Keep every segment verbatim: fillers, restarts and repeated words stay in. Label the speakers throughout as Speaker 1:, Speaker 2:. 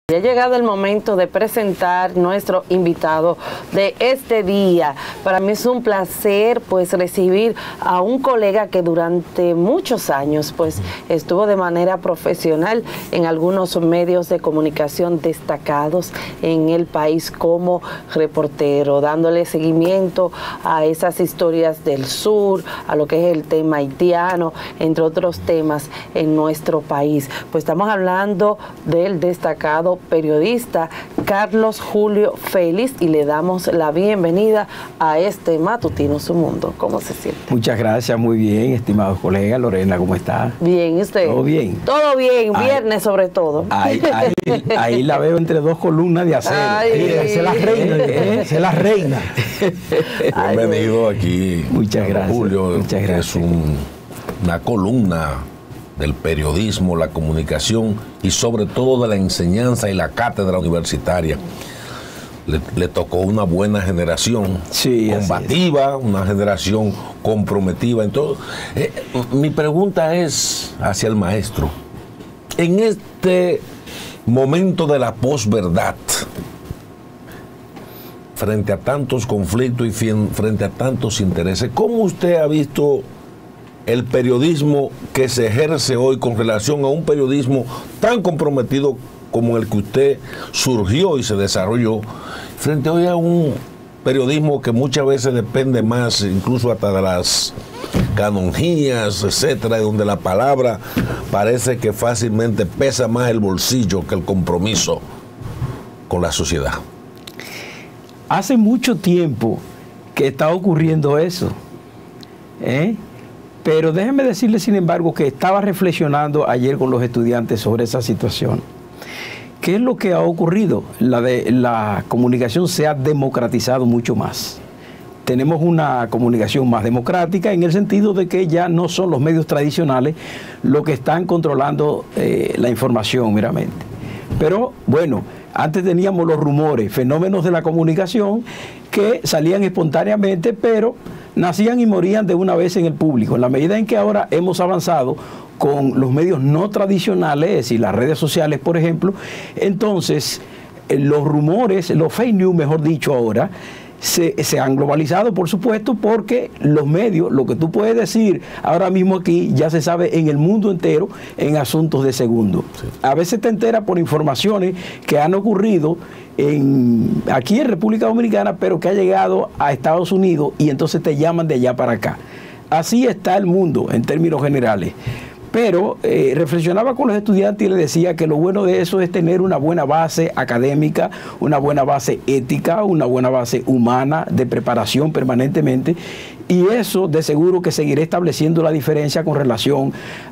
Speaker 1: Ya ha llegado el momento de presentar nuestro invitado de este día. Para mí es un placer pues recibir a un colega que durante muchos años pues estuvo de manera profesional en algunos medios de comunicación destacados en el país como reportero, dándole seguimiento a esas historias del sur, a lo que es el tema haitiano, entre otros temas en nuestro país. Pues estamos hablando del destacado periodista Carlos Julio Félix y le damos la bienvenida a este matutino Su Mundo. ¿Cómo se siente?
Speaker 2: Muchas gracias, muy bien, estimados colegas. Lorena, ¿cómo está?
Speaker 1: Bien, ¿y usted?
Speaker 2: ¿Todo bien?
Speaker 1: Todo bien,
Speaker 2: Ahí,
Speaker 1: viernes sobre todo.
Speaker 2: Ahí, ahí, ahí la veo entre dos columnas de acero.
Speaker 1: Ay.
Speaker 2: Esa es la reina, ¿eh? Esa es la reina.
Speaker 3: Bienvenido aquí.
Speaker 2: Muchas gracias.
Speaker 3: Julio,
Speaker 2: Muchas gracias.
Speaker 3: es un, una columna del periodismo, la comunicación y sobre todo de la enseñanza y la cátedra universitaria. Le, le tocó una buena generación,
Speaker 2: sí,
Speaker 3: combativa, una generación comprometida. Entonces, eh, mi pregunta es hacia el maestro. En este momento de la posverdad, frente a tantos conflictos y frente a tantos intereses, ¿cómo usted ha visto el periodismo que se ejerce hoy con relación a un periodismo tan comprometido como el que usted surgió y se desarrolló, frente hoy a un periodismo que muchas veces depende más, incluso hasta de las canonjías, etcétera, donde la palabra parece que fácilmente pesa más el bolsillo que el compromiso con la sociedad?
Speaker 2: Hace mucho tiempo que está ocurriendo eso, ¿eh? Pero déjeme decirle, sin embargo, que estaba reflexionando ayer con los estudiantes sobre esa situación. ¿Qué es lo que ha ocurrido? La, de, la comunicación se ha democratizado mucho más. Tenemos una comunicación más democrática en el sentido de que ya no son los medios tradicionales los que están controlando eh, la información meramente. Pero bueno, antes teníamos los rumores, fenómenos de la comunicación que salían espontáneamente, pero nacían y morían de una vez en el público. En la medida en que ahora hemos avanzado con los medios no tradicionales, es decir, las redes sociales, por ejemplo, entonces eh, los rumores, los fake news, mejor dicho ahora, Se, se han globalizado, por supuesto, porque los medios, lo que tú puedes decir ahora mismo aquí, ya se sabe en el mundo entero en asuntos de segundo. Sí. A veces te enteras por informaciones que han ocurrido en, aquí en República Dominicana, pero que ha llegado a Estados Unidos y entonces te llaman de allá para acá. Así está el mundo en términos generales. Pero eh, reflexionaba con los estudiantes y les decía que lo bueno de eso es tener una buena base académica, una buena base ética, una buena base humana de preparación permanentemente, y eso de seguro que seguirá estableciendo la diferencia con relación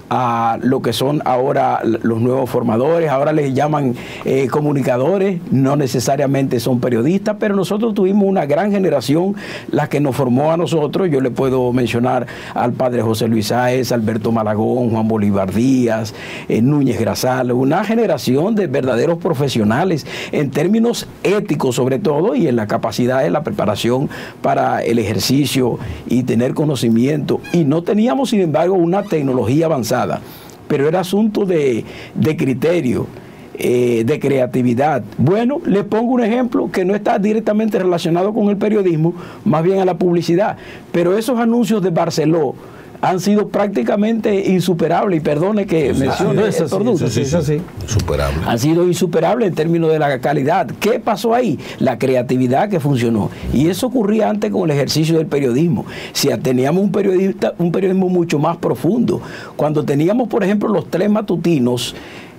Speaker 2: a lo que son ahora los nuevos formadores. Ahora les llaman eh, comunicadores, no necesariamente son periodistas, pero nosotros tuvimos una gran generación, la que nos formó a nosotros. Yo le puedo mencionar al padre José Luis Sáez, Alberto Malagón, Juan Bolívar Díaz, eh, Núñez Grasal, una generación de verdaderos profesionales en términos éticos sobre todo, y en la capacidad de la preparación para el ejercicio y tener conocimiento. Y no teníamos, sin embargo, una tecnología avanzada, pero era asunto de, de criterio, eh, de creatividad. Bueno, les pongo un ejemplo que no está directamente relacionado con el periodismo, más bien a la publicidad, pero esos anuncios de Barceló han sido prácticamente insuperables, y perdone que sí, mencione
Speaker 3: ah,
Speaker 2: ese producto,
Speaker 3: sí, sí, sí, sí. Insuperable.
Speaker 2: Han sido insuperables en términos de la calidad. ¿Qué pasó ahí? La creatividad que funcionó. Y eso ocurría antes con el ejercicio del periodismo. Si teníamos un periodista, un periodismo mucho más profundo. Cuando teníamos, por ejemplo, los tres matutinos,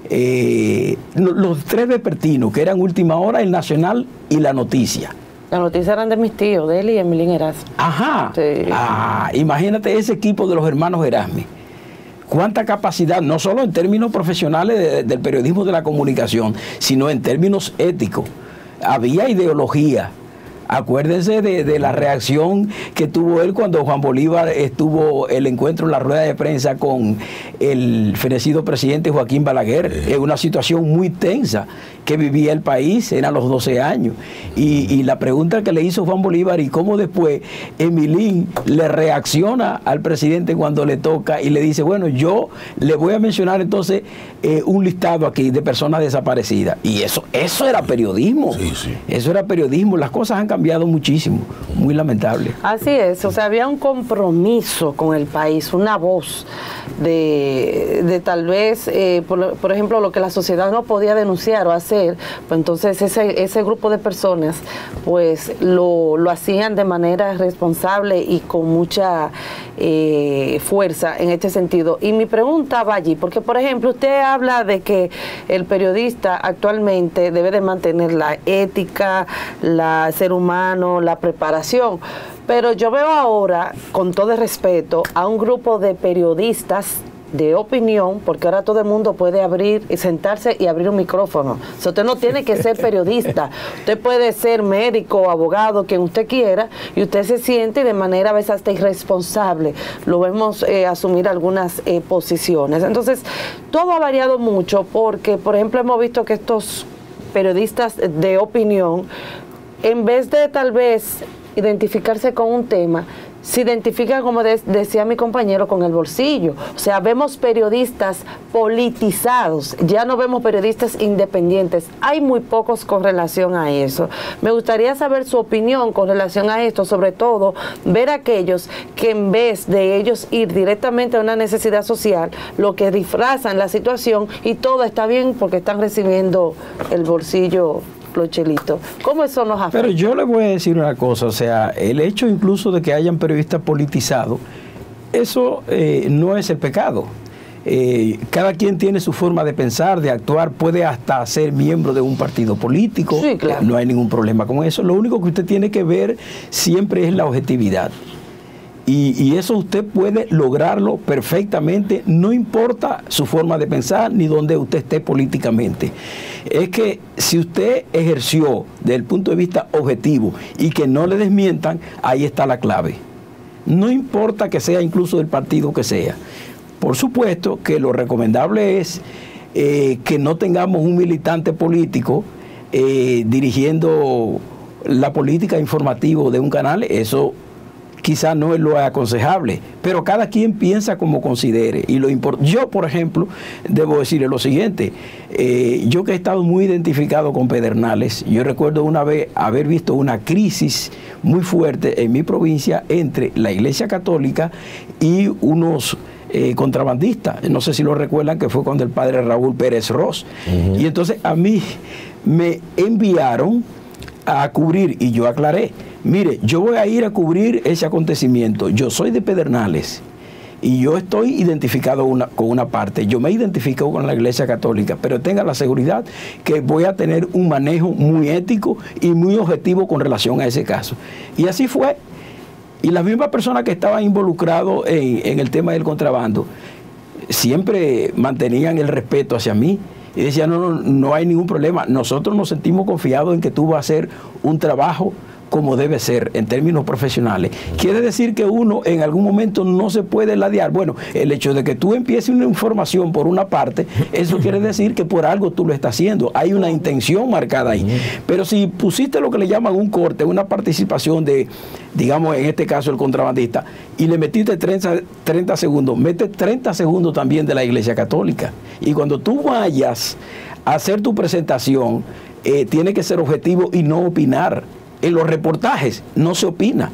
Speaker 2: eh, los tres vespertinos, que eran Última Hora, El Nacional y La Noticia.
Speaker 1: Las noticias eran de mis tíos, de él y Emilín Erasmi.
Speaker 2: Ajá.
Speaker 1: Sí.
Speaker 2: Ah, imagínate ese equipo de los hermanos Erasmi. Cuánta capacidad, no solo en términos profesionales de, del periodismo de la comunicación, sino en términos éticos. Había ideología, Acuérdense de, de la reacción que tuvo él cuando Juan Bolívar estuvo el encuentro en la rueda de prensa con el fenecido presidente Joaquín Balaguer. Es eh. una situación muy tensa que vivía el país, eran los doce años. Y, y la pregunta que le hizo Juan Bolívar y cómo después Emilín le reacciona al presidente cuando le toca y le dice, bueno, yo le voy a mencionar entonces eh, un listado aquí de personas desaparecidas. Y eso, eso era periodismo.
Speaker 3: Sí, sí.
Speaker 2: Eso era periodismo. Las cosas han cambiado muchísimo, muy lamentable.
Speaker 1: Así es, o sea, había un compromiso con el país, una voz de, de tal vez, eh, por, por ejemplo, lo que la sociedad no podía denunciar o hacer, pues entonces ese, ese grupo de personas pues lo, lo hacían de manera responsable y con mucha eh, fuerza en este sentido. Y mi pregunta va allí, porque por ejemplo, usted habla de que el periodista actualmente debe de mantener la ética, la ser humano, humano, la preparación, pero yo veo ahora, con todo el respeto, a un grupo de periodistas de opinión, porque ahora todo el mundo puede abrir y sentarse y abrir un micrófono. O sea, usted no tiene que ser periodista, usted puede ser médico, abogado, quien usted quiera, y usted se siente de manera a veces hasta irresponsable. Lo vemos eh, asumir algunas eh, posiciones. Entonces, todo ha variado mucho porque, por ejemplo, hemos visto que estos periodistas de opinión, en vez de tal vez identificarse con un tema, se identifican, como de, decía mi compañero, con el bolsillo. O sea, vemos periodistas politizados, ya no vemos periodistas independientes. Hay muy pocos con relación a eso. Me gustaría saber su opinión con relación a esto, sobre todo ver a aquellos que en vez de ellos ir directamente a una necesidad social, lo que disfrazan la situación y todo está bien porque están recibiendo el bolsillo los chelitos. ¿Cómo eso nos afecta?
Speaker 2: Pero yo le voy a decir una cosa, o sea, el hecho incluso de que hayan periodistas politizados, eso eh, no es el pecado. Eh, cada quien tiene su forma de pensar, de actuar, puede hasta ser miembro de un partido político,
Speaker 1: sí, claro.
Speaker 2: No hay ningún problema con eso. Lo único que usted tiene que ver siempre es la objetividad. Y, y eso usted puede lograrlo perfectamente, no importa su forma de pensar ni dónde usted esté políticamente. Es que si usted ejerció desde el punto de vista objetivo y que no le desmientan, ahí está la clave. No importa que sea incluso del partido que sea. Por supuesto que lo recomendable es eh, que no tengamos un militante político eh, dirigiendo la política informativa de un canal. Eso quizás no es lo aconsejable, pero cada quien piensa como considere. Y lo import- yo, por ejemplo, debo decirle lo siguiente, eh, yo que he estado muy identificado con Pedernales, yo recuerdo una vez haber visto una crisis muy fuerte en mi provincia entre la Iglesia Católica y unos eh, contrabandistas. No sé si lo recuerdan, que fue cuando el padre Raúl Pérez Ross. Uh-huh. Y entonces a mí me enviaron a cubrir, y yo aclaré, mire, yo voy a ir a cubrir ese acontecimiento, yo soy de Pedernales y yo estoy identificado una, con una parte, yo me identifico con la Iglesia Católica, pero tenga la seguridad que voy a tener un manejo muy ético y muy objetivo con relación a ese caso. Y así fue. Y las mismas personas que estaban involucradas en, en el tema del contrabando siempre mantenían el respeto hacia mí. Y decía, no, no, no hay ningún problema. Nosotros nos sentimos confiados en que tú vas a hacer un trabajo como debe ser, en términos profesionales. Quiere decir que uno en algún momento no se puede ladear. Bueno, el hecho de que tú empieces una información por una parte, eso quiere decir que por algo tú lo estás haciendo. Hay una intención marcada ahí. Pero si pusiste lo que le llaman un corte, una participación de, digamos, en este caso el contrabandista, y le metiste treinta, treinta segundos, mete treinta segundos también de la Iglesia Católica. Y cuando tú vayas a hacer tu presentación, eh, tiene que ser objetivo y no opinar. En los reportajes no se opina.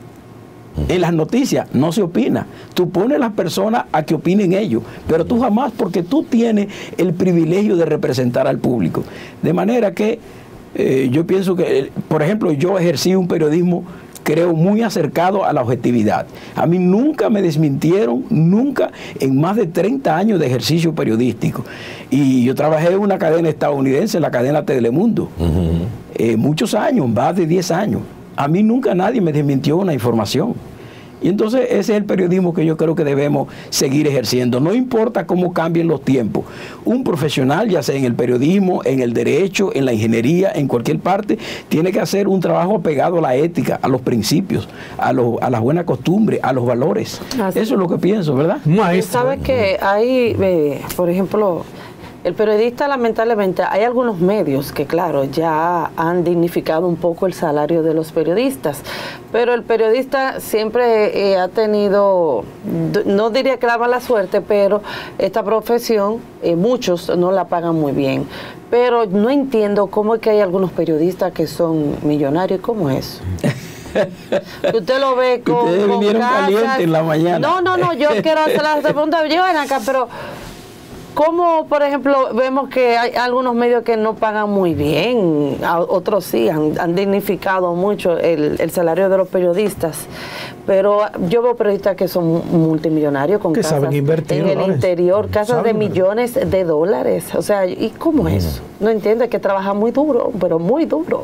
Speaker 2: En las noticias no se opina. Tú pones a las personas a que opinen ellos, pero tú jamás, porque tú tienes el privilegio de representar al público. De manera que eh, yo pienso que, por ejemplo, yo ejercí un periodismo, creo, muy acercado a la objetividad. A mí nunca me desmintieron, nunca, en más de treinta años de ejercicio periodístico. Y yo trabajé en una cadena estadounidense, la cadena Telemundo. Uh-huh. eh, muchos años, más de diez años. A mí nunca nadie me desmintió una información. Y entonces ese es el periodismo que yo creo que debemos seguir ejerciendo. No importa cómo cambien los tiempos. Un profesional, ya sea en el periodismo, en el derecho, en la ingeniería, en cualquier parte, tiene que hacer un trabajo apegado a la ética, a los principios, a, lo, a las buenas costumbres, a los valores. Así. Eso es lo que pienso, ¿verdad?
Speaker 1: Maestro. ¿Sabes que hay, eh, por ejemplo, el periodista, lamentablemente, hay algunos medios que, claro, ya han dignificado un poco el salario de los periodistas, pero el periodista siempre eh, ha tenido, no diría que la mala suerte, pero esta profesión, eh, muchos no la pagan muy bien. Pero no entiendo cómo es que hay algunos periodistas que son millonarios. ¿Cómo es eso? Usted lo ve con,
Speaker 2: Ustedes
Speaker 1: con
Speaker 2: vinieron
Speaker 1: casas.
Speaker 2: caliente en la mañana.
Speaker 1: No, no, no, yo quiero hacer la pregunta. Llevan acá, pero ¿cómo, por ejemplo, vemos que hay algunos medios que no pagan muy bien? Otros sí, han, han dignificado mucho el, el salario de los periodistas. Pero yo veo periodistas que son multimillonarios con
Speaker 4: que
Speaker 1: casas
Speaker 4: saben invertir,
Speaker 1: en el
Speaker 4: dólares.
Speaker 1: interior, casas
Speaker 4: Saben,
Speaker 1: de millones de dólares. O sea, ¿y cómo es eso? No entiendo, que trabaja muy duro, pero muy duro.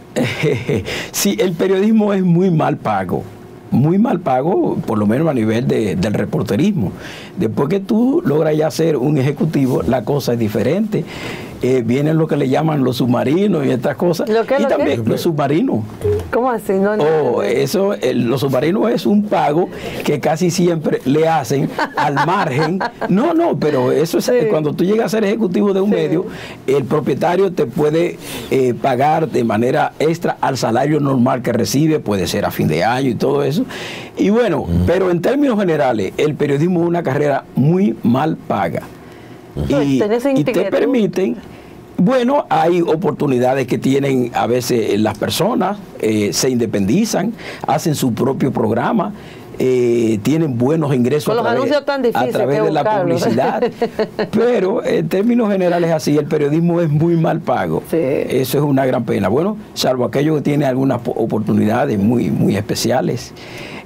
Speaker 2: Sí, el periodismo es muy mal pago. Muy mal pago, por lo menos a nivel de, del reporterismo. Después que tú logras ya ser un ejecutivo, la cosa es diferente. Eh, vienen lo que le llaman los submarinos y estas cosas.
Speaker 1: ¿Lo qué,
Speaker 2: y
Speaker 1: lo
Speaker 2: también
Speaker 1: qué?
Speaker 2: los submarinos.
Speaker 1: ¿Cómo así? No, no,
Speaker 2: Oh,
Speaker 1: no.
Speaker 2: eso, el, los submarinos es un pago que casi siempre le hacen al margen. No, no, pero eso es, sí. Cuando tú llegas a ser ejecutivo de un sí. medio, el propietario te puede eh, pagar de manera extra al salario normal que recibe, puede ser a fin de año y todo eso. Y bueno, mm. pero en términos generales, el periodismo es una carrera muy mal paga. Y, y te permiten, bueno, hay oportunidades que tienen a veces las personas, eh, se independizan, hacen su propio programa, eh, tienen buenos ingresos
Speaker 1: con los
Speaker 2: a través,
Speaker 1: anuncios tan difíciles
Speaker 2: a través de la publicidad. Pero en términos generales así, el periodismo es muy mal pago. Sí. Eso es una gran pena. Bueno, salvo aquello que tiene algunas oportunidades muy, muy especiales.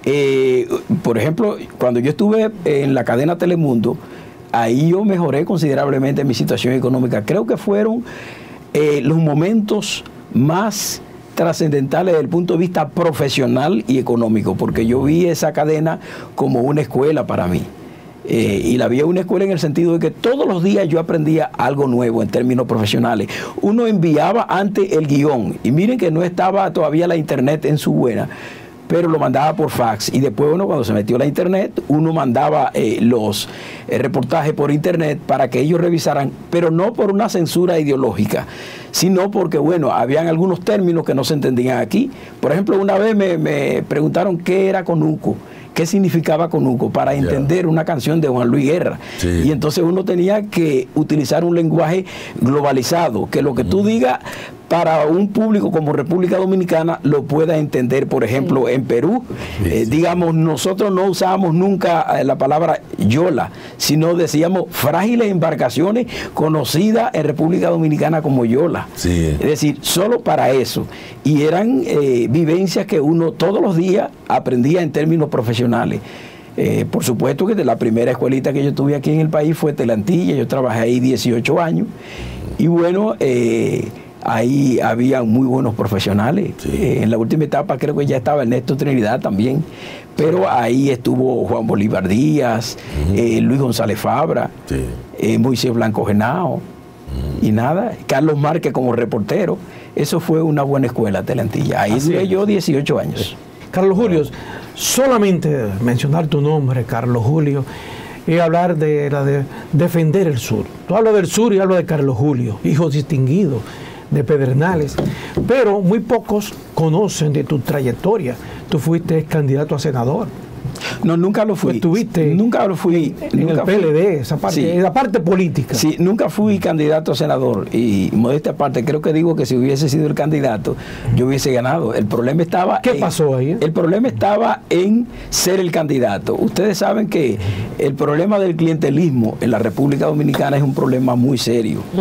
Speaker 2: Eh, por ejemplo, cuando yo estuve en la cadena Telemundo, ahí yo mejoré considerablemente mi situación económica. Creo que fueron eh, los momentos más trascendentales desde el punto de vista profesional y económico, porque yo vi esa cadena como una escuela para mí. Eh, y la vi una escuela en el sentido de que todos los días yo aprendía algo nuevo en términos profesionales. Uno enviaba antes el guión, y miren que no estaba todavía la internet en su buena, pero lo mandaba por fax, y después uno, cuando se metió la internet, uno mandaba eh, los eh, reportajes por internet para que ellos revisaran, pero no por una censura ideológica, sino porque, bueno, habían algunos términos que no se entendían aquí. Por ejemplo, una vez me, me preguntaron qué era conuco, qué significaba conuco, para entender yeah. una canción de Juan Luis Guerra. Sí. Y entonces uno tenía que utilizar un lenguaje globalizado, que lo que mm. tú digas para un público como República Dominicana lo pueda entender. Por ejemplo, sí. en Perú, sí, eh, sí. digamos, nosotros no usábamos nunca la palabra yola, sino decíamos frágiles embarcaciones conocidas en República Dominicana como yola. Sí. Es decir, solo para eso. Y eran eh, vivencias que uno todos los días aprendía en términos profesionales. Eh, por supuesto que de la primera escuelita que yo tuve aquí en el país fue Telantilla, yo trabajé ahí dieciocho años, y bueno, eh, ahí había muy buenos profesionales. Sí. Eh, en la última etapa creo que ya estaba Ernesto Trinidad también, pero ahí estuvo Juan Bolívar Díaz, uh-huh. eh, Luis González Fabra, sí. eh, Moisés Blanco Genao, uh-huh. y nada, Carlos Márquez como reportero. Eso fue una buena escuela, Telantilla. Ahí Así duré es. yo dieciocho años.
Speaker 4: Carlos Julio, solamente mencionar tu nombre, Carlos Julio, y hablar de, la de defender el sur. Tú hablas del sur y hablas de Carlos Julio, hijo distinguido de Pedernales, pero muy pocos conocen de tu trayectoria. Tú fuiste candidato a senador.
Speaker 2: No, nunca lo fui.
Speaker 4: Estuviste
Speaker 2: nunca lo fui.
Speaker 4: En
Speaker 2: nunca
Speaker 4: el P L D, esa parte, sí. la parte política.
Speaker 2: Sí, nunca fui candidato a senador. Y modestia aparte, creo que digo que si hubiese sido el candidato, yo hubiese ganado. El problema estaba.
Speaker 4: ¿Qué
Speaker 2: en,
Speaker 4: pasó ahí?
Speaker 2: El problema estaba en ser el candidato. Ustedes saben que el problema del clientelismo en la República Dominicana es un problema muy serio. Uh-huh.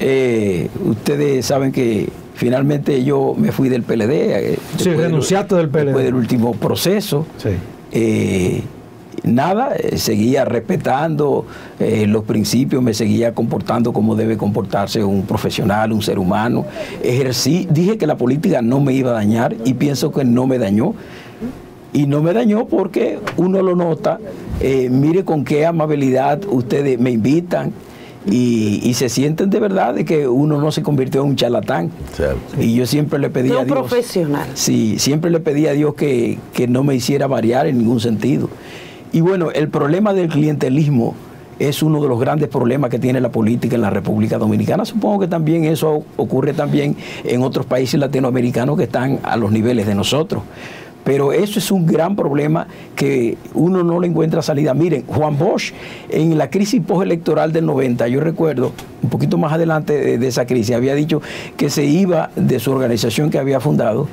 Speaker 2: eh, ustedes saben que finalmente yo me fui del P L D.
Speaker 4: Sí, renunciaste del P L D.
Speaker 2: Después del último proceso. Sí. Eh, nada, eh, seguía respetando eh, los principios, me seguía comportando como debe comportarse un profesional, un ser humano. Ejercí, dije que la política no me iba a dañar y pienso que no me dañó. Y no me dañó porque uno lo nota, eh, mire con qué amabilidad ustedes me invitan y, y se sienten de verdad de que uno no se convirtió en un charlatán. Sí. Y yo siempre le pedí
Speaker 1: no
Speaker 2: a Dios.
Speaker 1: profesional.
Speaker 2: Sí, siempre le pedí a Dios que, que no me hiciera variar en ningún sentido. Y bueno, el problema del clientelismo es uno de los grandes problemas que tiene la política en la República Dominicana. Supongo que también eso ocurre también en otros países latinoamericanos que están a los niveles de nosotros. Pero eso es un gran problema que uno no le encuentra salida. Miren, Juan Bosch, en la crisis postelectoral del noventa, yo recuerdo, un poquito más adelante de, de esa crisis, había dicho que se iba de su organización que había fundado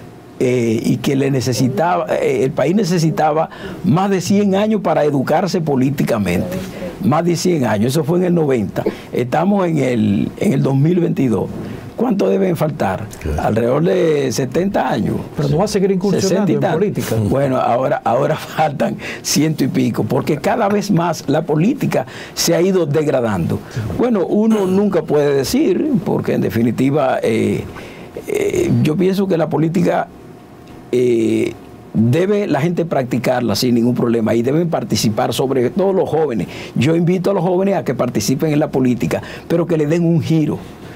Speaker 2: eh, y que le necesitaba, eh, el país necesitaba más de cien años para educarse políticamente. Más de cien años, eso fue en el noventa. Estamos en el, en el dos mil veintidós. ¿Cuánto deben faltar? Claro. Alrededor de setenta años.
Speaker 4: Pero no va a seguir incursionando en política.
Speaker 2: Bueno, ahora, ahora faltan ciento y pico, porque cada vez más la política se ha ido degradando. Bueno, uno nunca puede decir, porque en definitiva eh, eh, yo pienso que la política eh, debe la gente practicarla sin ningún problema y deben participar, sobre todo los jóvenes. Yo invito a los jóvenes a que participen en la política, pero que le den un giro.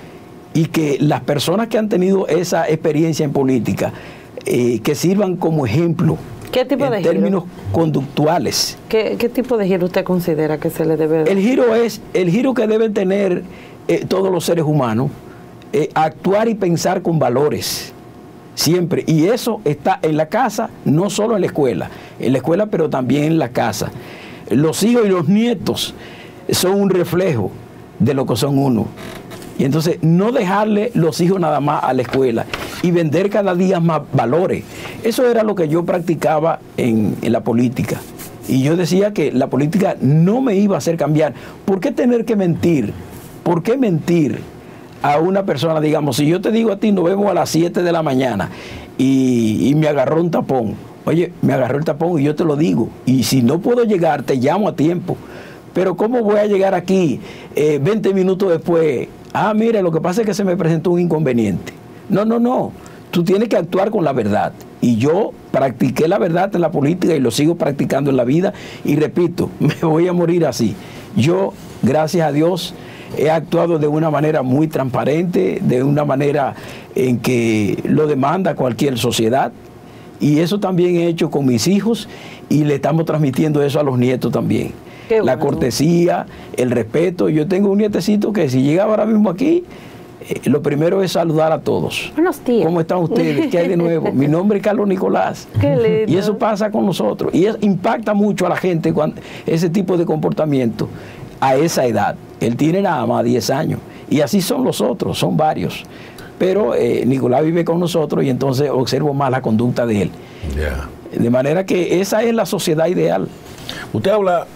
Speaker 2: Y que las personas que han tenido esa experiencia en política, eh, que sirvan como ejemplo.
Speaker 1: ¿Qué tipo
Speaker 2: en
Speaker 1: de
Speaker 2: términos
Speaker 1: giro?
Speaker 2: Conductuales.
Speaker 1: ¿Qué, ¿Qué tipo de giro usted considera que se le debe dar?
Speaker 2: El giro es el giro que deben tener eh, todos los seres humanos, eh, actuar y pensar con valores, siempre. Y eso está en la casa, no solo en la escuela, en la escuela pero también en la casa. Los hijos y los nietos son un reflejo de lo que son uno. Y entonces no dejarle los hijos nada más a la escuela y vender cada día más valores. Eso era lo que yo practicaba en, en la política. Y yo decía que la política no me iba a hacer cambiar. ¿Por qué tener que mentir? ¿Por qué mentir a una persona? Digamos, si yo te digo a ti, nos vemos a las siete de la mañana y, y me agarró un tapón. Oye, me agarró el tapón y yo te lo digo. Y si no puedo llegar, te llamo a tiempo. Pero ¿cómo voy a llegar aquí eh, veinte minutos después? Ah, mire, lo que pasa es que se me presentó un inconveniente. No, no, no. Tú tienes que actuar con la verdad. Y yo practiqué la verdad en la política y lo sigo practicando en la vida. Y repito, me voy a morir así. Yo, gracias a Dios, he actuado de una manera muy transparente, de una manera en que lo demanda cualquier sociedad. Y eso también he hecho con mis hijos y le estamos transmitiendo eso a los nietos también. Qué la bueno. Cortesía, el respeto. Yo tengo un nietecito que si llega ahora mismo aquí, eh, lo primero es saludar a todos.
Speaker 1: Buenos días.
Speaker 2: ¿Cómo están ustedes? ¿Qué hay de nuevo? Mi nombre es Carlos Nicolás.
Speaker 1: Qué lindo.
Speaker 2: Y eso pasa con nosotros. Y es, impacta mucho a la gente cuando, ese tipo de comportamiento a esa edad. Él tiene nada más diez años. Y así son los otros, son varios. Pero eh, Nicolás vive con nosotros y entonces observo más la conducta de él. Yeah. De manera que esa es la sociedad ideal.
Speaker 3: Usted habla...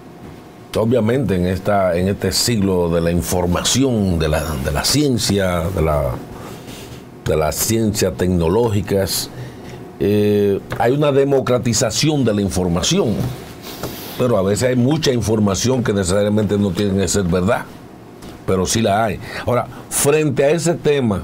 Speaker 3: Obviamente en esta en este siglo de la información, de la, de la ciencia, de la de las ciencias tecnológicas, eh, hay una democratización de la información, pero a veces hay mucha información que necesariamente no tiene que ser verdad, pero sí la hay. Ahora, frente a ese tema,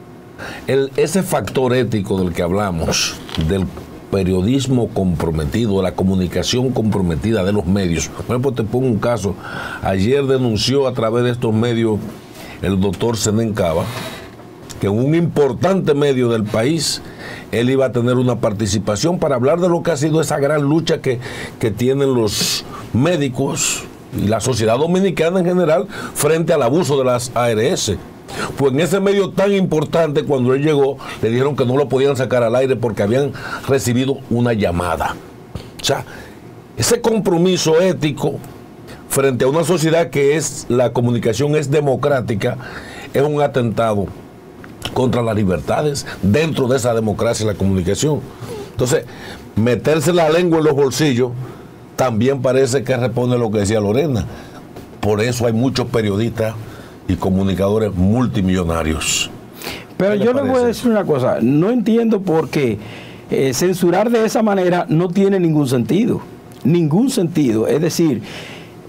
Speaker 3: el, ese factor ético del que hablamos, del periodismo comprometido, de la comunicación comprometida de los medios. Por ejemplo, te pongo un caso. Ayer denunció a través de estos medios el doctor Zenén Cava que en un importante medio del país él iba a tener una participación para hablar de lo que ha sido esa gran lucha que, que tienen los médicos y la sociedad dominicana en general frente al abuso de las A R S. Pues en ese medio tan importante, cuando él llegó, le dijeron que no lo podían sacar al aire porque habían recibido una llamada. O sea, ese compromiso ético frente a una sociedad que es, la comunicación es democrática, es un atentado contra las libertades dentro de esa democracia y la comunicación. Entonces, meterse la lengua en los bolsillos también parece que responde a lo que decía Lorena. Por eso hay muchos periodistas y comunicadores multimillonarios.
Speaker 2: Pero yo le voy a decir una cosa, no entiendo por qué eh, censurar de esa manera no tiene ningún sentido, ningún sentido. Es decir,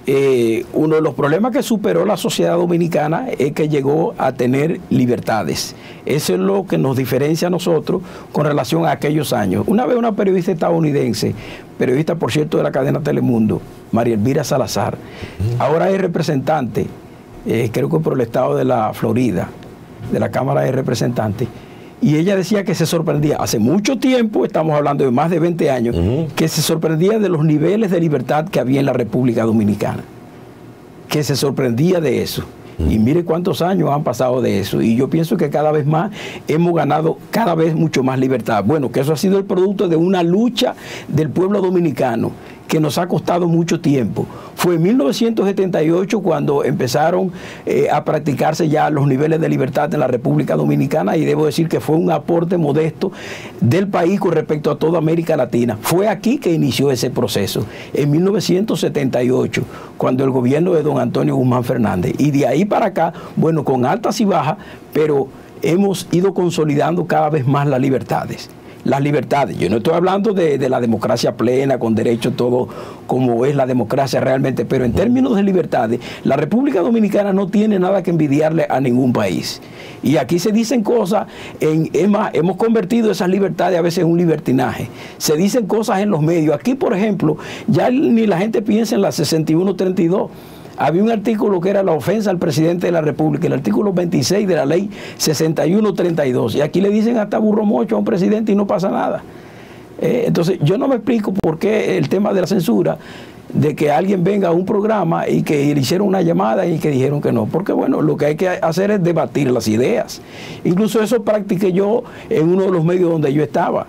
Speaker 2: eh, uno de los problemas que superó la sociedad dominicana es que llegó a tener libertades. Eso es lo que nos diferencia a nosotros con relación a aquellos años. Una vez una periodista estadounidense, periodista por cierto de la cadena Telemundo, María Elvira Salazar, ahora es representante, eh, creo que por el estado de la Florida, de la Cámara de Representantes, y ella decía que se sorprendía, hace mucho tiempo, estamos hablando de más de veinte años, uh-huh. que se sorprendía de los niveles de libertad que había en la República Dominicana, que se sorprendía de eso. Uh-huh. Y mire cuántos años han pasado de eso, y yo pienso que cada vez más hemos ganado cada vez mucho más libertad. Bueno, que eso ha sido el producto de una lucha del pueblo dominicano, que nos ha costado mucho tiempo. Fue en mil novecientos setenta y ocho cuando empezaron eh, a practicarse ya los niveles de libertad en la República Dominicana, y debo decir que fue un aporte modesto del país con respecto a toda América Latina. Fue aquí que inició ese proceso, en mil novecientos setenta y ocho, cuando el gobierno de don Antonio Guzmán Fernández. Y de ahí para acá, bueno, con altas y bajas, pero hemos ido consolidando cada vez más las libertades. Las libertades, yo no estoy hablando de, de la democracia plena, con derecho todo como es la democracia realmente, pero en términos de libertades, la República Dominicana no tiene nada que envidiarle a ningún país. Y aquí se dicen cosas, en, es más, hemos convertido esas libertades a veces en un libertinaje. Se dicen cosas en los medios. Aquí, por ejemplo, ya ni la gente piensa en la sesenta y uno treinta y dos. Había un artículo que era la ofensa al presidente de la República, el artículo veintiséis de la ley sesenta y uno treinta y dos. Y aquí le dicen hasta burro mocho a un presidente y no pasa nada. Eh, entonces, yo no me explico por qué el tema de la censura, de que alguien venga a un programa y que le hicieron una llamada y que dijeron que no. Porque, bueno, lo que hay que hacer es debatir las ideas. Incluso eso practiqué yo en uno de los medios donde yo estaba.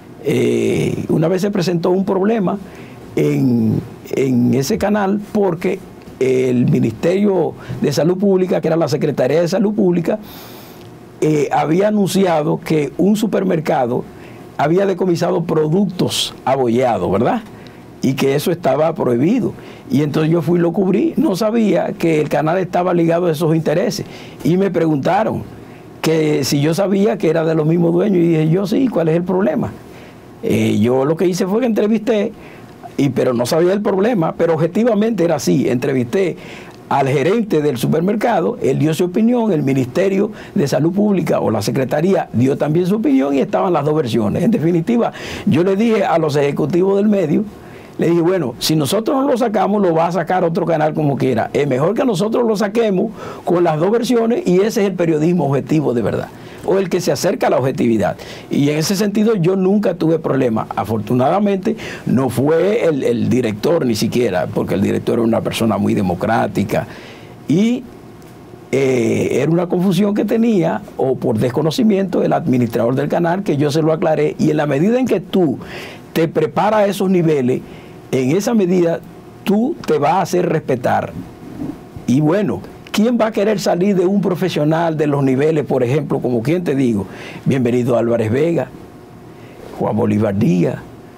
Speaker 2: Eh, una vez se presentó un problema en, en ese canal porque el Ministerio de Salud Pública, que era la Secretaría de Salud Pública, eh, había anunciado que un supermercado había decomisado productos abollados, ¿verdad? Y que eso estaba prohibido. Y entonces yo fui y lo cubrí. No sabía que el canal estaba ligado a esos intereses. Y me preguntaron que si yo sabía que era de los mismos dueños. Y dije, yo sí, ¿cuál es el problema? Eh, yo lo que hice fue que entrevisté, y, pero no sabía el problema, pero objetivamente era así. Entrevisté al gerente del supermercado, él dio su opinión, el Ministerio de Salud Pública o la Secretaría dio también su opinión y estaban las dos versiones. En definitiva, yo le dije a los ejecutivos del medio, le dije, bueno, si nosotros no lo sacamos, lo va a sacar otro canal como quiera. Es mejor que nosotros lo saquemos con las dos versiones, y ese es el periodismo objetivo de verdad, o el que se acerca a la objetividad. Y en ese sentido yo nunca tuve problema. Afortunadamente no fue el, el director ni siquiera, porque el director era una persona muy democrática, y eh, era una confusión que tenía, o por desconocimiento, el administrador del canal, que yo se lo aclaré. Y en la medida en que tú te preparas a esos niveles, en esa medida tú te vas a hacer respetar. Y bueno, ¿quién va a querer salir de un profesional de los niveles, por ejemplo, como quien te digo, bienvenido Álvarez Vega, Juan Bolívar Díaz,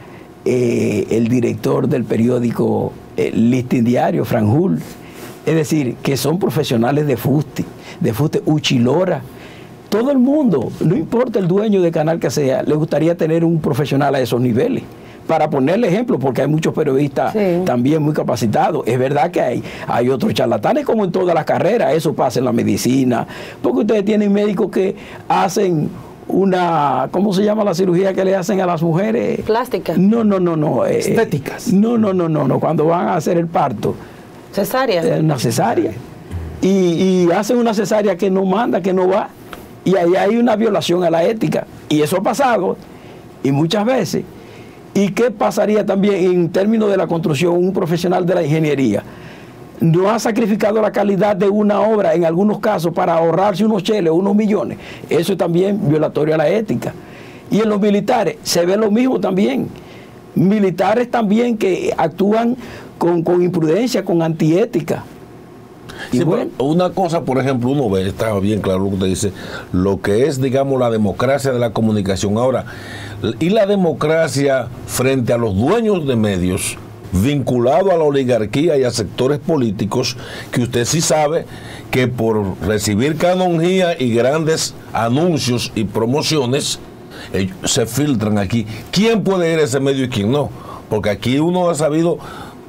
Speaker 2: eh, el director del periódico eh, Listín Diario, Franjul? Es decir, que son profesionales de fuste, de fuste, Uchilora. Todo el mundo, no importa el dueño de canal que sea, le gustaría tener un profesional a esos niveles. Para ponerle ejemplo, porque hay muchos periodistas sí. también muy capacitados. Es verdad que hay, hay otros charlatanes, como en todas las carreras. Eso pasa en la medicina, porque ustedes tienen médicos que hacen una, ¿cómo se llama la cirugía que le hacen a las mujeres?
Speaker 1: Plástica.
Speaker 2: No, no, no, no. Eh,
Speaker 4: Estéticas.
Speaker 2: No, no, no, no, no. Cuando van a hacer el parto.
Speaker 1: Cesárea.
Speaker 2: Eh, una cesárea. Y, y hacen una cesárea que no manda, que no va. Y ahí hay una violación a la ética. Y eso ha pasado, y muchas veces. ¿Y qué pasaría también en términos de la construcción? Un profesional de la ingeniería no ha sacrificado la calidad de una obra en algunos casos para ahorrarse unos cheles, unos millones. Eso es también violatorio a la ética. Y en los militares se ve lo mismo también. Militares también que actúan con, con imprudencia, con antiética.
Speaker 3: Sí, bueno, una cosa, por ejemplo, uno ve, está bien claro lo que usted dice, lo que es, digamos, la democracia de la comunicación. Ahora, y la democracia frente a los dueños de medios, vinculado a la oligarquía y a sectores políticos, que usted sí sabe que por recibir canonjía y grandes anuncios y promociones, ellos se filtran aquí. ¿Quién puede ir a ese medio y quién no? Porque aquí uno ha sabido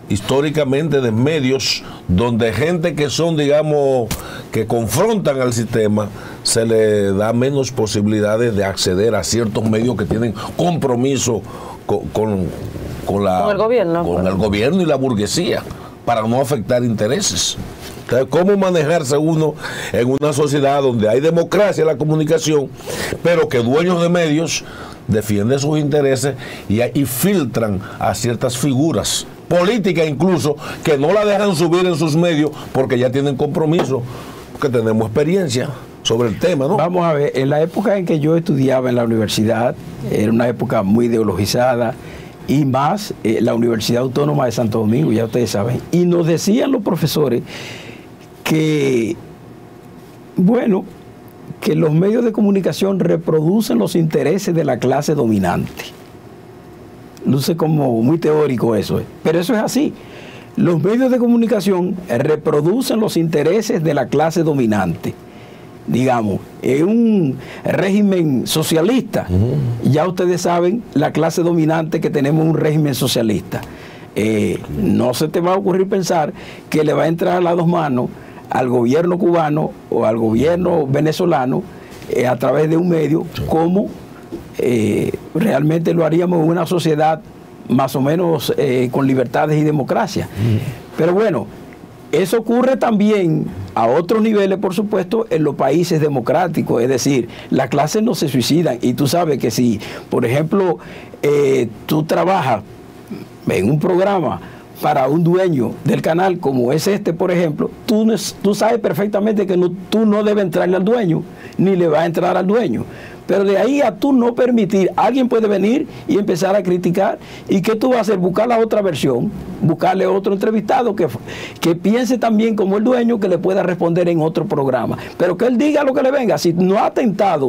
Speaker 3: históricamente de medios donde gente que son, digamos, que confrontan al sistema, se le da menos posibilidades de acceder a ciertos medios que tienen compromiso con, con, con, la,
Speaker 1: con el gobierno,
Speaker 3: con
Speaker 1: bueno.
Speaker 3: el gobierno y la burguesía, para no afectar intereses. Entonces, ¿cómo manejarse uno en una sociedad donde hay democracia en la comunicación, pero que dueños de medios defienden sus intereses y, y filtran a ciertas figuras políticas incluso, que no la dejan subir en sus medios porque ya tienen compromiso, porque tenemos experiencia sobre el tema, ¿no?
Speaker 2: Vamos a ver, en la época en que yo estudiaba en la universidad, era una época muy ideologizada, y más eh, la Universidad Autónoma de Santo Domingo, ya ustedes saben, y nos decían los profesores que, bueno, que los medios de comunicación reproducen los intereses de la clase dominante. Luce como muy teórico eso, ¿eh? Pero eso es así. Los medios de comunicación reproducen los intereses de la clase dominante. Digamos, en un régimen socialista, uh-huh. ya ustedes saben, la clase dominante que tenemos un régimen socialista. Eh, no se te va a ocurrir pensar que le va a entrar a las dos manos al gobierno cubano o al gobierno venezolano eh, a través de un medio como eh, realmente lo haríamos en una sociedad más o menos eh, con libertades y democracia. Uh-huh. Pero bueno, eso ocurre también a otros niveles, por supuesto, en los países democráticos. Es decir, las clases no se suicidan. Y tú sabes que si, por ejemplo, eh, tú trabajas en un programa para un dueño del canal, como es este, por ejemplo, tú, tú sabes perfectamente que no, tú no debes entrarle al dueño, ni le va a entrar al dueño. Pero de ahí a tú no permitir, alguien puede venir y empezar a criticar. ¿Y qué tú vas a hacer? Buscar la otra versión, buscarle otro entrevistado que, que piense también como el dueño, que le pueda responder en otro programa. Pero que él diga lo que le venga. Si no ha atentado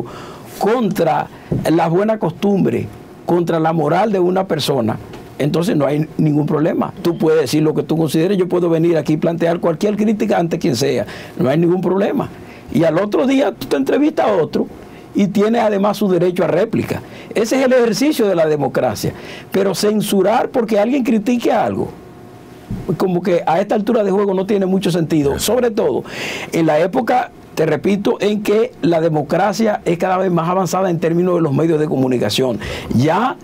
Speaker 2: contra la buena costumbre, contra la moral de una persona, entonces no hay ningún problema. Tú puedes decir lo que tú consideres. Yo puedo venir aquí y plantear cualquier crítica ante quien sea. No hay ningún problema. Y al otro día tú te entrevistas a otro y tiene además su derecho a réplica. Ese es el ejercicio de la democracia. Pero censurar porque alguien critique algo, como que a esta altura de juego no tiene mucho sentido. Sobre todo en la época, te repito, en que la democracia es cada vez más avanzada en términos de los medios de comunicación. Ya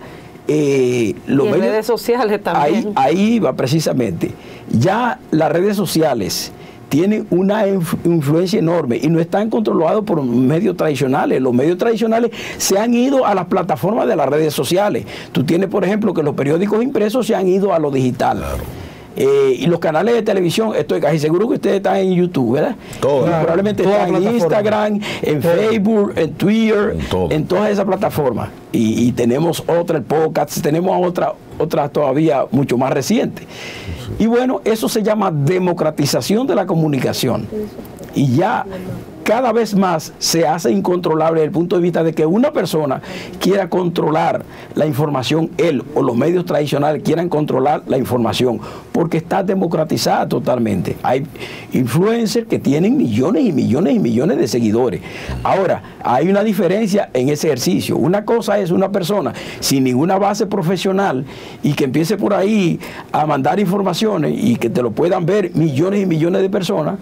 Speaker 2: eh, los
Speaker 1: y
Speaker 2: medios,
Speaker 1: redes sociales también.
Speaker 2: Ahí, ahí va precisamente. Ya las redes sociales tienen una influencia enorme y no están controlados por medios tradicionales. Los medios tradicionales se han ido a las plataformas de las redes sociales. Tú tienes, por ejemplo, que los periódicos impresos se han ido a lo digital. Claro. Eh, y los canales de televisión, estoy casi seguro que ustedes están en YouTube, ¿verdad?
Speaker 3: Todo.
Speaker 2: Claro, probablemente están en Instagram, en todo. Facebook, en Twitter, en, en todas esas plataformas. Y, y tenemos otra, el podcast, tenemos otra, otra todavía mucho más reciente. Y bueno, eso se llama democratización de la comunicación. Y ya cada vez más se hace incontrolable desde el punto de vista de que una persona quiera controlar la información, él o los medios tradicionales quieran controlar la información, porque está democratizada totalmente. Hay influencers que tienen millones y millones y millones de seguidores. Ahora, hay una diferencia en ese ejercicio. Una cosa es una persona sin ninguna base profesional y que empiece por ahí a mandar informaciones y que te lo puedan ver millones y millones de personas.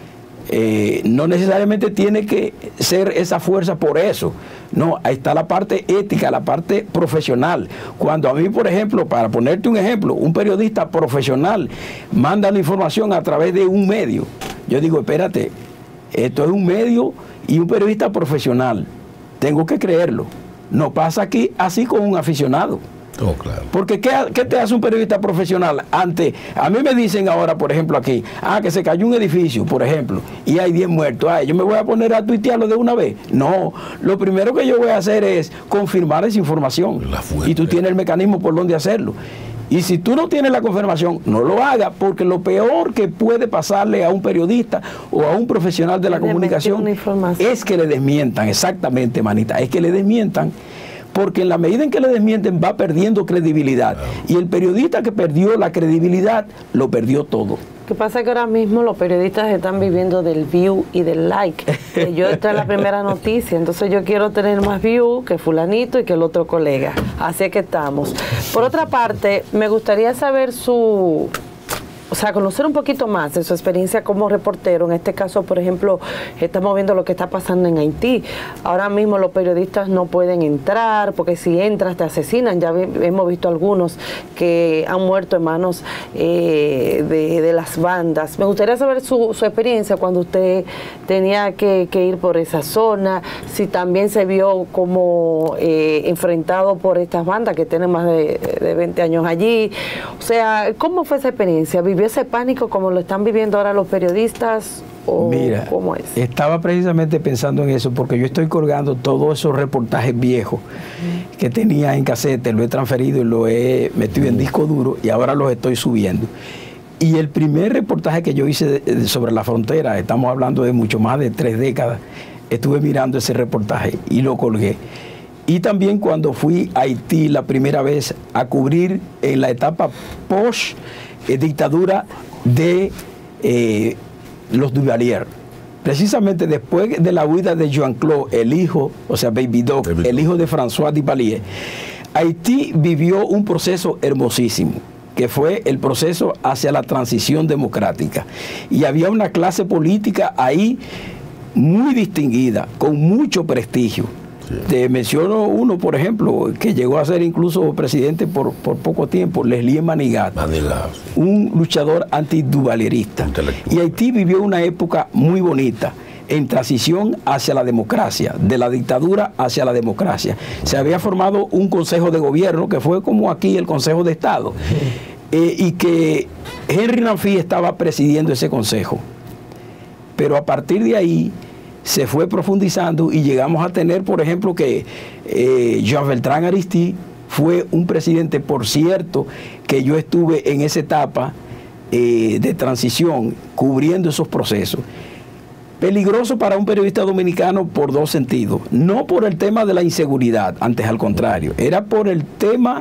Speaker 2: Eh, no necesariamente tiene que ser esa fuerza por eso. No, ahí está la parte ética, la parte profesional. Cuando a mí, por ejemplo, para ponerte un ejemplo, un periodista profesional manda la información a través de un medio, yo digo, espérate, esto es un medio y un periodista profesional, tengo que creerlo. No pasa aquí así con un aficionado.
Speaker 3: Oh, claro.
Speaker 2: Porque ¿qué, ¿qué te hace un periodista profesional? Ante, a mí me dicen ahora, por ejemplo, aquí, ah, que se cayó un edificio, por ejemplo, y hay diez muertos. Ah, yo me voy a poner a tuitearlo de una vez. No, lo primero que yo voy a hacer es confirmar esa información. Y tú tienes el mecanismo por donde hacerlo. Y si tú no tienes la confirmación, no lo hagas, porque lo peor que puede pasarle a un periodista o a un profesional de la comunicación es que le desmientan, exactamente, manita, es que le desmientan. Porque en la medida en que le desmienten va perdiendo credibilidad. Y el periodista que perdió la credibilidad, lo perdió todo.
Speaker 1: Lo que pasa es que ahora mismo los periodistas están viviendo del view y del like. Yo esta es la primera noticia, entonces yo quiero tener más view que fulanito y que el otro colega. Así es que estamos. Por otra parte, me gustaría saber su o sea, conocer un poquito más de su experiencia como reportero. En este caso, por ejemplo, estamos viendo lo que está pasando en Haití. Ahora mismo los periodistas no pueden entrar, porque si entras te asesinan. Ya vi, hemos visto algunos que han muerto en manos eh, de, de las bandas. Me gustaría saber su, su experiencia cuando usted tenía que, que ir por esa zona, si también se vio como eh, enfrentado por estas bandas que tienen más de, de veinte años allí. O sea, ¿cómo fue esa experiencia? ¿Vivió ese pánico como lo están viviendo ahora los periodistas? ¿O
Speaker 2: Mira,
Speaker 1: cómo es?
Speaker 2: Estaba precisamente pensando en eso porque yo estoy colgando todos esos reportajes viejos uh-huh. que tenía en casete, lo he transferido y lo he metido uh-huh. en disco duro y ahora los estoy subiendo. Y el primer reportaje que yo hice de, de, sobre la frontera, estamos hablando de mucho más de tres décadas, estuve mirando ese reportaje y lo colgué. Y también cuando fui a Haití la primera vez a cubrir en la etapa post eh, dictadura de eh, los Duvalier. Precisamente después de la huida de Jean-Claude, el hijo, o sea, Baby Doc, Baby el hijo de François Duvalier, Haití vivió un proceso hermosísimo, que fue el proceso hacia la transición democrática. Y había una clase política ahí muy distinguida, con mucho prestigio. Sí. Te menciono uno, por ejemplo, que llegó a ser incluso presidente por, por poco tiempo, Leslie Manigat, Manigat sí. un luchador antiduvalierista. Y Haití vivió una época muy bonita, en transición hacia la democracia, de la dictadura hacia la democracia. Se había formado un consejo de gobierno, que fue como aquí el Consejo de Estado, sí. eh, y que Henry Nafi estaba presidiendo ese consejo. Pero a partir de ahí se fue profundizando y llegamos a tener, por ejemplo, que eh, Jean Bertrand Aristide fue un presidente, por cierto, que yo estuve en esa etapa eh, de transición cubriendo esos procesos. Peligroso para un periodista dominicano por dos sentidos. No por el tema de la inseguridad, antes al contrario, era por el tema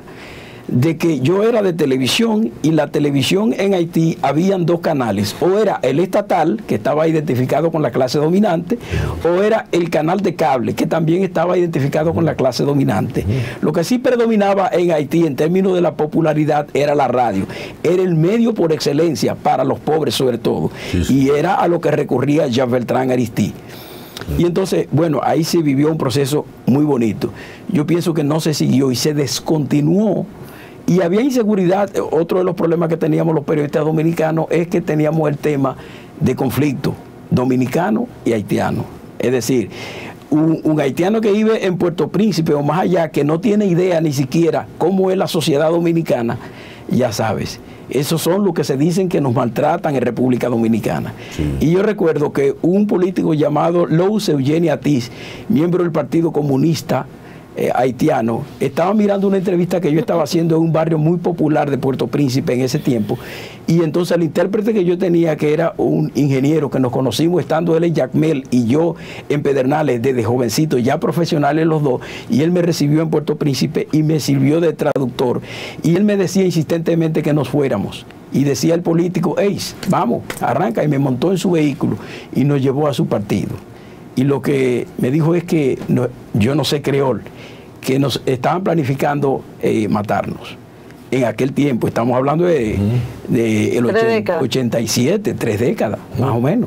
Speaker 2: de que yo era de televisión y la televisión en Haití habían dos canales, o era el estatal, que estaba identificado con la clase dominante, o era el canal de cable, que también estaba identificado con la clase dominante. Lo que sí predominaba en Haití en términos de la popularidad era la radio, era el medio por excelencia para los pobres sobre todo, sí, sí. y era a lo que recurría Jean Bertrand Aristide. Y entonces, bueno, ahí se vivió un proceso muy bonito. Yo pienso que no se siguió y se descontinuó. Y había inseguridad. Otro de los problemas que teníamos los periodistas dominicanos es que teníamos el tema de conflicto dominicano y haitiano. Es decir, un, un haitiano que vive en Puerto Príncipe o más allá, que no tiene idea ni siquiera cómo es la sociedad dominicana, ya sabes, esos son los que se dicen que nos maltratan en República Dominicana. Sí. Y yo recuerdo que un político llamado Louis Eugène Atis, miembro del Partido Comunista Eh, haitiano, estaba mirando una entrevista que yo estaba haciendo en un barrio muy popular de Puerto Príncipe en ese tiempo, y entonces el intérprete que yo tenía, que era un ingeniero que nos conocimos estando él en Jacmel y yo en Pedernales desde jovencito, ya profesionales los dos, y él me recibió en Puerto Príncipe y me sirvió de traductor, y él me decía insistentemente que nos fuéramos, y decía el político, hey, vamos, arranca, y me montó en su vehículo y nos llevó a su partido. Y lo que me dijo es que no, yo no sé creol, que nos estaban planificando eh, matarnos. En aquel tiempo, estamos hablando de, uh-huh. de el ochenta, ochenta y siete, tres décadas, uh-huh. más o menos.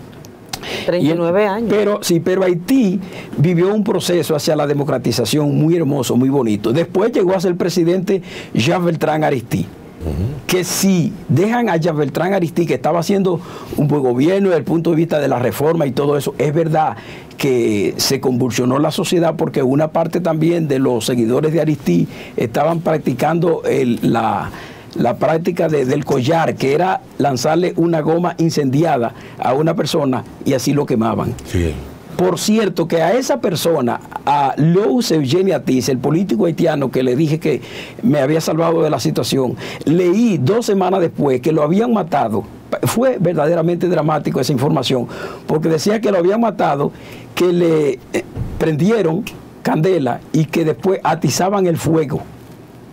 Speaker 1: treinta y nueve años.
Speaker 2: Pero sí, pero Haití vivió un proceso hacia la democratización muy hermoso, muy bonito. Después llegó a ser presidente Jean Bertrand Aristide. Uh-huh. Que si dejan a Jean Bertrand Aristide, que estaba haciendo un buen gobierno desde el punto de vista de la reforma y todo eso, es verdad que se convulsionó la sociedad porque una parte también de los seguidores de Aristide estaban practicando el, la, la práctica de, del collar, que era lanzarle una goma incendiada a una persona y así lo quemaban. Sí. Por cierto, que a esa persona, a Louis Eugène Atis, el político haitiano que le dije que me había salvado de la situación, leí dos semanas después que lo habían matado. Fue verdaderamente dramático esa información, porque decía que lo habían matado, que le eh, prendieron candela y que después atizaban el fuego.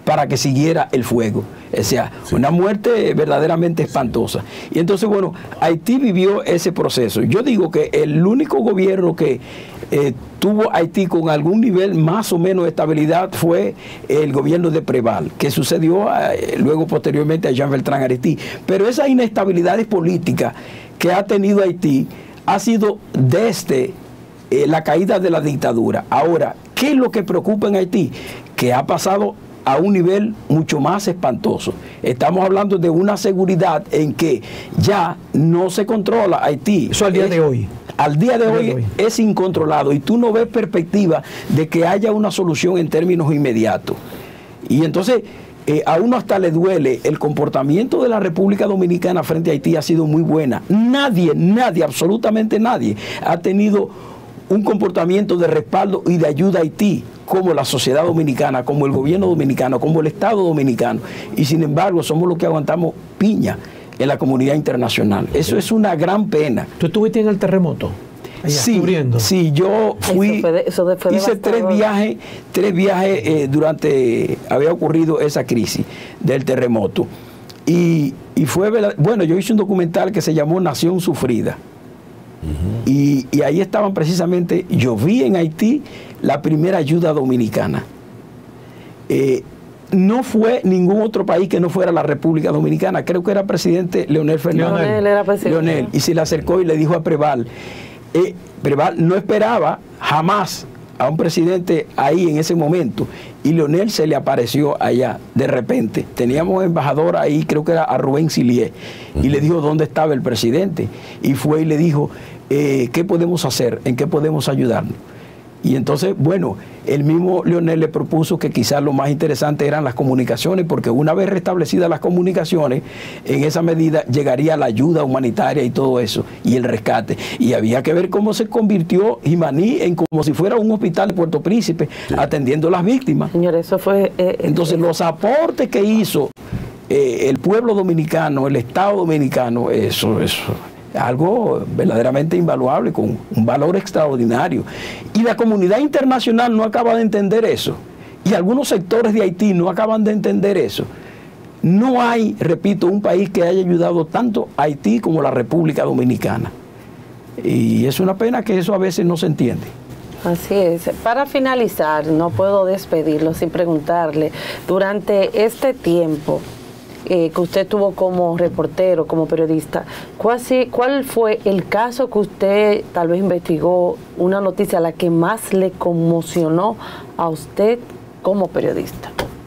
Speaker 2: para que siguiera el fuego. O sea, sí. una muerte verdaderamente espantosa. Y entonces, bueno, Haití vivió ese proceso. Yo digo que el único gobierno que eh, tuvo Haití con algún nivel más o menos de estabilidad fue el gobierno de Preval, que sucedió eh, luego posteriormente a Jean Bertrand Aristide. Pero esa inestabilidad política que ha tenido Haití ha sido desde eh, la caída de la dictadura. Ahora, ¿qué es lo que preocupa en Haití? Que ha pasado a un nivel mucho más espantoso. Estamos hablando de una seguridad en que ya no se controla Haití.
Speaker 4: Eso al día es, de hoy.
Speaker 2: Al día de hoy, de hoy es incontrolado y tú no ves perspectiva de que haya una solución en términos inmediatos. Y entonces eh, a uno hasta le duele. El comportamiento de la República Dominicana frente a Haití ha sido muy buena. Nadie, nadie, absolutamente nadie ha tenido un comportamiento de respaldo y de ayuda a Haití, como la sociedad dominicana, como el gobierno dominicano, como el Estado dominicano. Y sin embargo, somos los que aguantamos piña en la comunidad internacional. Eso es una gran pena.
Speaker 4: ¿Tú estuviste en el terremoto? Allá,
Speaker 2: sí, cubriendo. Sí, yo fui, eso fue de, eso fue hice tres viajes, tres viajes eh, durante, había ocurrido esa crisis del terremoto. Y, y fue, bueno, yo hice un documental que se llamó Nación Sufrida. Uh-huh. y, y ahí estaban precisamente, yo vi en Haití la primera ayuda dominicana. Eh, no fue ningún otro país que no fuera la República Dominicana. Creo que era presidente Leonel Fernández.
Speaker 1: Leonel era presidente.
Speaker 2: Leonel, y se le acercó y le dijo a Preval. Eh, Preval no esperaba jamás a un presidente ahí en ese momento. Y Leonel se le apareció allá de repente. Teníamos un embajador ahí, creo que era a Rubén Silié. Uh-huh. Y le dijo dónde estaba el presidente. Y fue y le dijo, eh, ¿qué podemos hacer? ¿En qué podemos ayudarnos? Y entonces, bueno, el mismo Leonel le propuso que quizás lo más interesante eran las comunicaciones, porque una vez restablecidas las comunicaciones, en esa medida llegaría la ayuda humanitaria y todo eso, y el rescate. Y había que ver cómo se convirtió Jimaní en como si fuera un hospital de Puerto Príncipe, sí. atendiendo a las víctimas.
Speaker 1: Señor, eso fue... Eh,
Speaker 2: entonces, eh, los aportes que hizo eh, el pueblo dominicano, el Estado dominicano, eso, eso... algo verdaderamente invaluable, con un valor extraordinario. Y la comunidad internacional no acaba de entender eso. Y algunos sectores de Haití no acaban de entender eso. No hay, repito, un país que haya ayudado tanto a Haití como la República Dominicana. Y es una pena que eso a veces no se entiende.
Speaker 1: Así es. Para finalizar, no puedo despedirlo sin preguntarle, durante este tiempo Eh, que usted tuvo como reportero, como periodista, ¿cuál, ¿cuál fue el caso que usted tal vez investigó, una noticia a la que más le conmocionó a usted como periodista?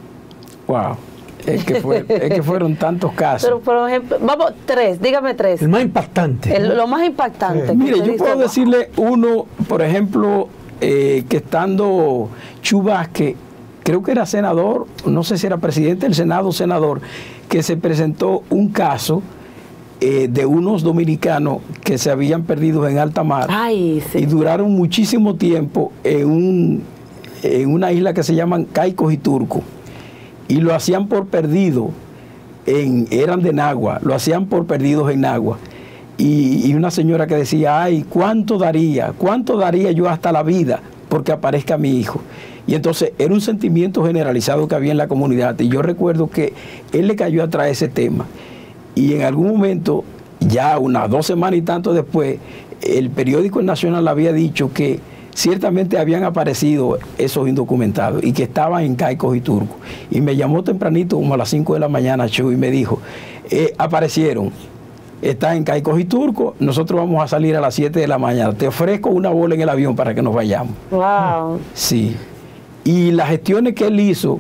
Speaker 2: Wow, es que, fue, es que fueron tantos casos.
Speaker 1: Pero por ejemplo, vamos, tres, dígame tres.
Speaker 4: El más impactante.
Speaker 1: El, lo más impactante.
Speaker 2: Sí. Mire, yo puedo decirle uno, por ejemplo, eh, que estando Chu Vázquez, creo que era senador, no sé si era presidente del Senado o senador, que se presentó un caso eh, de unos dominicanos que se habían perdido en alta mar.
Speaker 1: Ay, sí.
Speaker 2: Y duraron muchísimo tiempo en, un, en una isla que se llaman Caicos y Turco. Y lo hacían por perdido, en, eran de Nagua, lo hacían por perdidos en Nagua. Y, y una señora que decía, ay, ¿cuánto daría? ¿Cuánto daría yo hasta la vida porque aparezca mi hijo? Y entonces era un sentimiento generalizado que había en la comunidad. Y yo recuerdo que él le cayó atrás ese tema. Y en algún momento, ya unas dos semanas y tanto después, el periódico Nacional había dicho que ciertamente habían aparecido esos indocumentados y que estaban en Caicos y Turcos. Y me llamó tempranito, como a las cinco de la mañana, Chu, y me dijo, eh, aparecieron. Está en Caicos y Turcos, nosotros vamos a salir a las siete de la mañana. Te ofrezco una bola en el avión para que nos vayamos.
Speaker 1: Wow.
Speaker 2: Sí. Y las gestiones que él hizo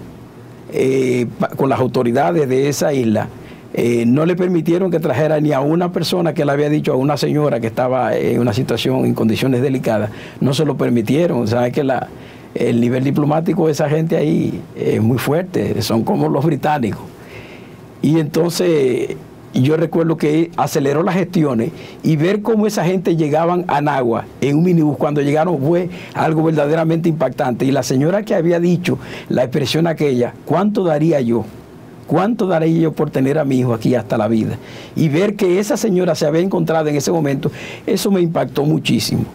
Speaker 2: eh, con las autoridades de esa isla eh, no le permitieron que trajera ni a una persona que le había dicho a una señora que estaba en una situación, en condiciones delicadas. No se lo permitieron. Sabes que la, el nivel diplomático de esa gente ahí es muy fuerte, son como los británicos. Y entonces yo recuerdo que aceleró las gestiones y ver cómo esa gente llegaban a Nagua en un minibús, cuando llegaron fue algo verdaderamente impactante. Y la señora que había dicho la expresión aquella, ¿cuánto daría yo? ¿Cuánto daría yo por tener a mi hijo aquí hasta la vida? Y ver que esa señora se había encontrado en ese momento, eso me impactó muchísimo.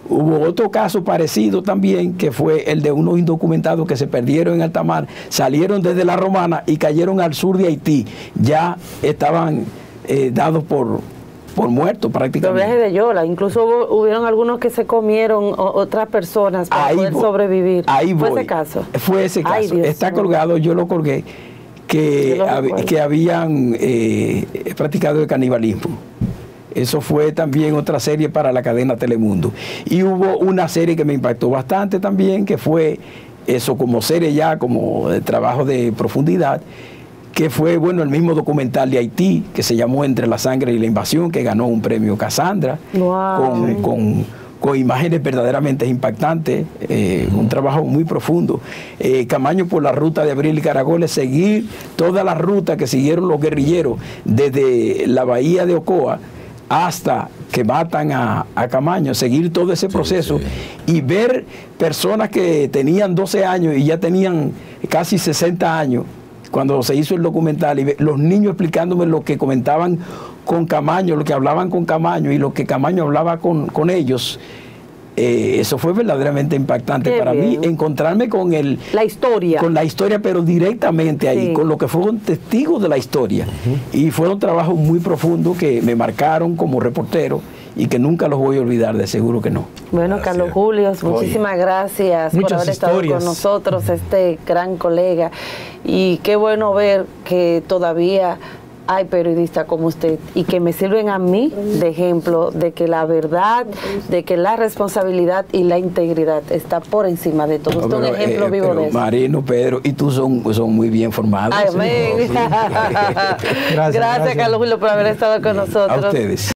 Speaker 2: Hubo otro caso parecido también, que fue el de unos indocumentados que se perdieron en alta mar, salieron desde la Romana y cayeron al sur de Haití. Ya estaban eh, dados por, por muertos prácticamente.
Speaker 1: Los viajes de Yola, incluso hubo, hubieron algunos que se comieron o, otras personas para
Speaker 2: ahí
Speaker 1: poder
Speaker 2: voy,
Speaker 1: sobrevivir.
Speaker 2: Ahí
Speaker 1: ¿Fue
Speaker 2: voy.
Speaker 1: ese caso?
Speaker 2: Fue ese caso.
Speaker 1: Ay,
Speaker 2: Está
Speaker 1: mío.
Speaker 2: colgado, yo lo colgué, que,
Speaker 1: Yo lo
Speaker 2: hab, que habían eh, practicado el canibalismo. Eso fue también otra serie para la cadena Telemundo. Y hubo una serie que me impactó bastante también, que fue eso como serie ya, como de trabajo de profundidad, que fue, bueno, el mismo documental de Haití, que se llamó Entre la sangre y la invasión, que ganó un premio Cassandra,
Speaker 1: wow.
Speaker 2: con, con, con imágenes verdaderamente impactantes, eh, un trabajo muy profundo. Eh, Camaño por la ruta de Abril y Caracoles, seguir toda la ruta que siguieron los guerrilleros desde la bahía de Ocoa hasta que matan a, a Camaño, seguir todo ese proceso, sí, sí. Y ver personas que tenían doce años y ya tenían casi sesenta años cuando se hizo el documental, y los niños explicándome lo que comentaban con Camaño, lo que hablaban con Camaño y lo que Camaño hablaba con, con ellos. Eh, eso fue verdaderamente impactante. Qué para bien. Mí, encontrarme con el
Speaker 1: la historia
Speaker 2: con la historia, pero directamente ahí, sí. Con lo que fueron testigos de la historia. Uh-huh. Y fueron trabajos muy profundos que me marcaron como reportero y que nunca los voy a olvidar, de seguro que no.
Speaker 1: Bueno, gracias. Carlos Julio, muchísimas gracias Muchas por haber historias. estado con nosotros, este gran colega, y qué bueno ver que todavía hay periodistas como usted y que me sirven a mí de ejemplo de que la verdad, de que la responsabilidad y la integridad está por encima de todo. Usted es un ejemplo eh, vivo de eso.
Speaker 2: Marino, Pedro y tú son, son muy bien formados.
Speaker 1: Amén.
Speaker 2: Sí.
Speaker 1: gracias, gracias, Carlos Julio, por haber estado con nosotros.
Speaker 2: A ustedes.